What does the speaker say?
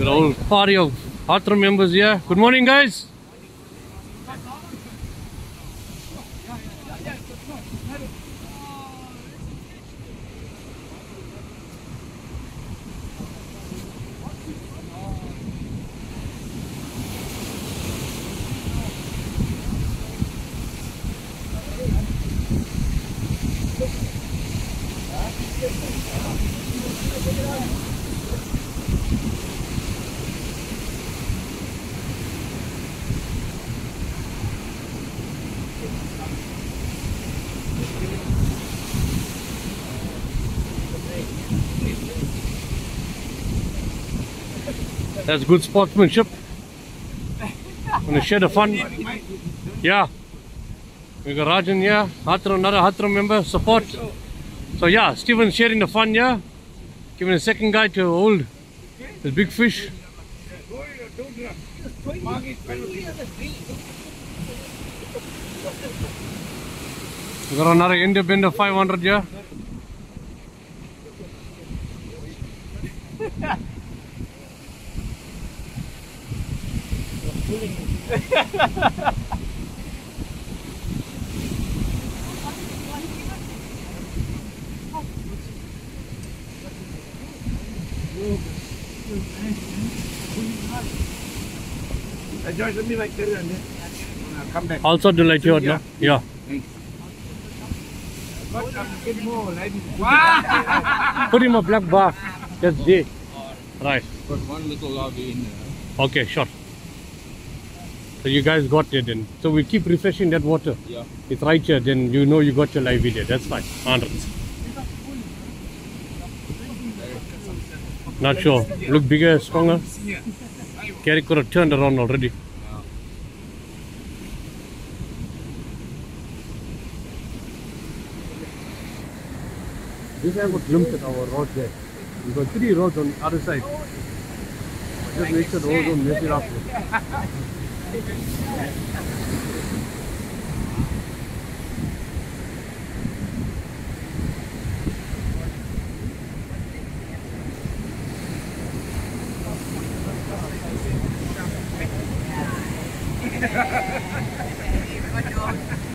Got a whole party of Hardthrow members here. Good morning, guys. That's good sportsmanship. Gonna share the fun. Yeah. We got Rajan here, Hardthrow, another Hardthrow member, support. So yeah, Stephen's sharing the fun here. Giving a second guy to hold the big fish. We got another ender bender 500 here. Also do like yours, no? Yeah. Put him a black bar. That's J. Right. Put one little log in there. Okay, sure. So you guys got it then. So we keep refreshing that water. Yeah. It's right here, then you know you got your live video. That's fine. 100. Not sure. Look bigger, stronger. Carrie could have turned around already. This guy was glimpsed at our rod there. We got 3 rods on the other side. Just make sure the rods don't mess it up.